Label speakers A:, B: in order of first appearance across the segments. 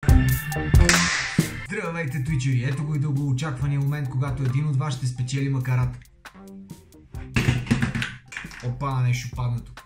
A: Здравейте, твичери! Ето го и дълго очаквания момент, когато един от вас ще спечели макарат. Опа, нещо падна тук.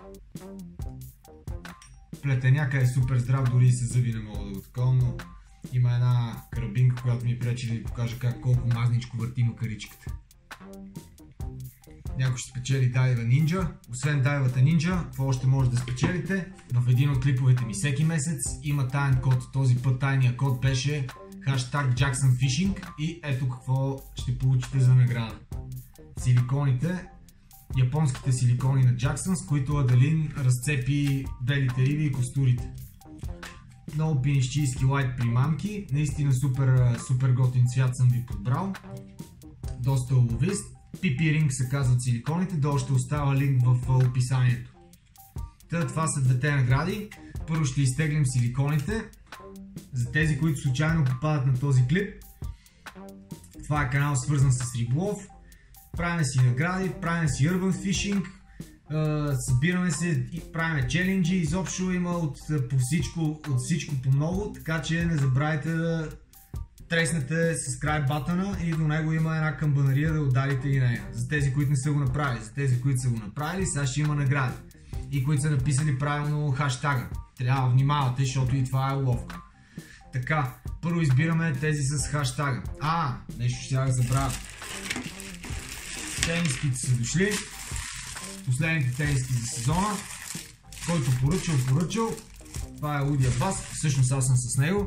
A: Плетеняка е супер здрав, дори и с зъби не мога да го такова, но има една карабинка, която ми пречи да ви покажа колко мазничко върти макаричката. Някой ще спечели дайва нинджа. Освен дайвата нинджа, какво още може да спечелите? В един от клиповете ми всеки месец има таен код. Този път тайният код беше хаштаг JacksonFishing и ето какво ще получите за награда. Силиконите, японските силикони на Jackson, с които Адалин разцепи белите риби и костурите. Много пинищийски лайт примамки, наистина супер готин цвят съм ви подбрал. Доста уловист. PP Ring се казват силиконите, долу ще остава линк в описанието. Това са двете награди. Първо ще изтеглим силиконите. За тези, които случайно попадат на този клип, това е канал свързан с риболов. Правим си награди, правим си Urban Fishing, събираме се и правим челенджи. Изобщо има от всичко по много, така че не забравяйте да треснете subscribe бутона и до него има една камбанария да ударите и нея. За тези, които не са го направили, за тези, които са го направили, сега ще има награди. И които са написали правилно хаштага. Трябва да внимавате, защото и това е уловка. Така, първо избираме тези с хаштага. Нещо ще да забравя. Тениските са дошли. Последните тениски за сезона. Който поръчал. Това е Лудия Бас. Всъщност аз съм с него.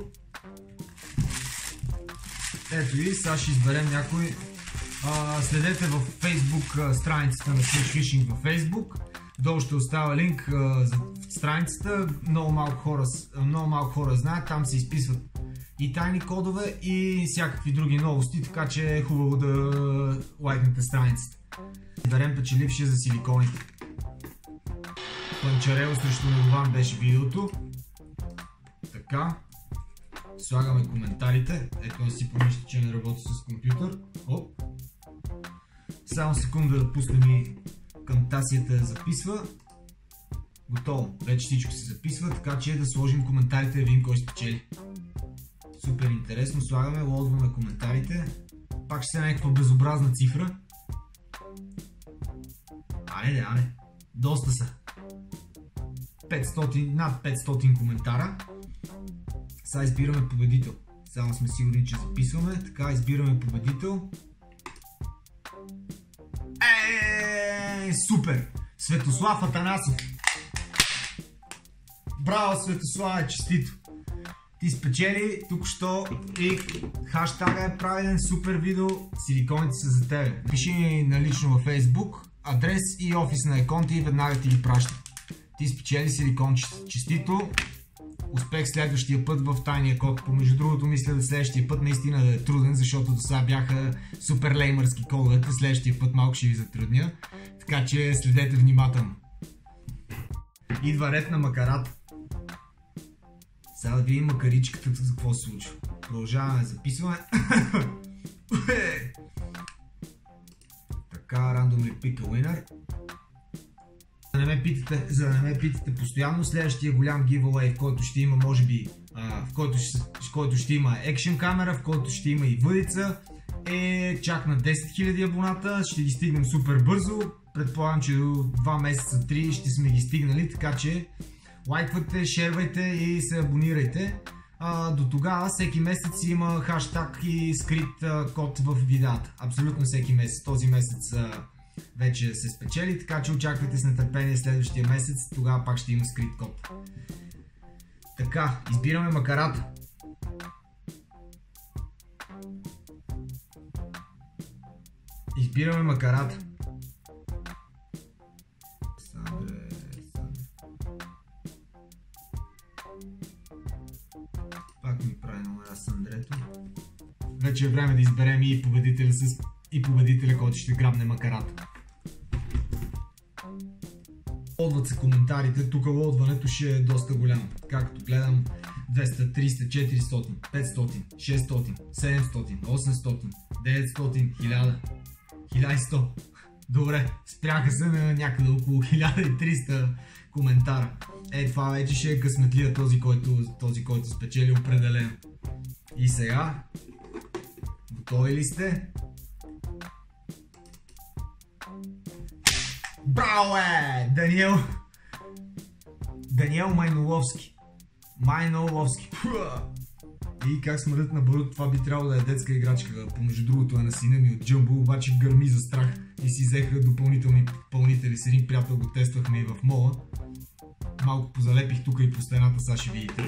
A: Ето и сега ще изберем някой. Следете във Facebook страницата на Search Fishing във Facebook. Долу ще остава линк за страницата. Много малко хора знаят. Там се изписват и тайни кодове и всякакви други новости, така че е хубаво да лайкнете страницата. Берем печелившия за силиконите. Панчарел срещу Недован беше видеото. Така. Слагаме коментарите. Ето да си помисля, че не работи с компютър. Оп. Само секунда да пуснем и камтасията да записва. Готово. Вече всичко се записва, така че да сложим коментарите да видим кой спечели. Супер интересно. Слагаме, лодваме коментарите. Пак ще се някаква безобразна цифра. Ане. Доста са. 500, над 500 коментара. Сега избираме победител. Само сме сигурни, че записваме. Така, избираме победител. Супер! Светослав Атанасов. Браво, Светослав, честито! Ти спечели тук-що и хаштага е правилен, супер видео, силиконите са за тебе. Пиши ми налично във Facebook, адрес и офис на Еконти и веднага ти ги праща. Ти спечели силикон, честито. Успех следващия път в тайния код. Помежду другото, мисля да следващия път наистина да е труден, защото до сега бяха супер леймърски кодовете. Следващия път малко ще ви затрудня. Така че следете внимателно. Идва ред на макарата. Сега да видим макаричката за какво се случва. Продължаваме да записваме. Така, randomly pick a winner. За да не ме питате постоянно, следващия голям giveaway, в който ще има, може би, в който ще има екшен камера, в който ще има и въдица, е чак на 10 000 абоната. Ще ги стигнем супер бързо. Предполагам, че до 2 месеца, 3 ще сме ги стигнали, така че лайквайте, шервайте и се абонирайте. До тогава всеки месец има хаштаг и скрит код в видеята. Абсолютно всеки месец. Този месец вече се спечели, така че очаквайте с нетърпение следващия месец. Тогава пак ще има скрит код. Така, избираме макарата. Избираме макарата. Пак ми прави номера с Андрето. Вече е време да изберем и победителя, който ще грабне макарата. Лодват се коментарите, тук лодването ще е доста голямо. Както гледам 200, 300, 400, 500, 600, 700, 800, 900, 1000, 1100. Добре, спряха се на някъде около 1300 коментара. Това вече ще е късметлия този, който спечели определено. И сега, готови ли сте? Браво е! Даниел Майноловски. И как смърдят на барут, това би трябвало да е детска играчка. Помежду другото е на сина ми от Джамбо, обаче гърми за страх. И си взеха допълнителни пълнители. С един приятел го тествахме и в мола. Малко позалепих тук и по стената, сега ще видите.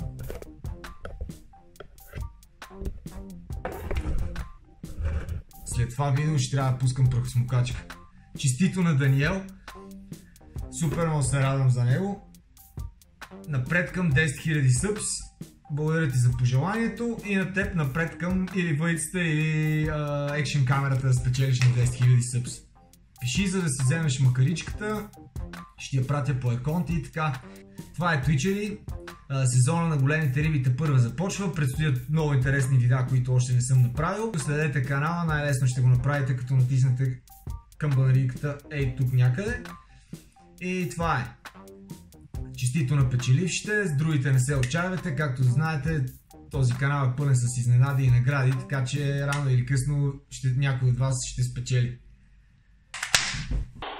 A: След това видео ще трябва да пускам прахосмокачка. Честито на Даниел. Супер много се радвам за него. Напред към 10 000 събс. Благодаря ти за пожеланието. И на теб напред към или въйцата, или екшен камерата да спечелиш на 10 000 събс. Пиши, за да си вземеш макаричката. Ще я пратя по аконти и така. Това е Twitchери. Сезона на големите риби тепърва започва. Предстоят много интересни видеа, които още не съм направил. Следете канала, най-лесно ще го направите, като натиснете камбанарийката ей тук някъде. И това е. Честито на печелившите, с другите не се отчаивайте, както знаете, този канал е пълен с изненади и награди, така че рано или късно някой от вас ще спечели.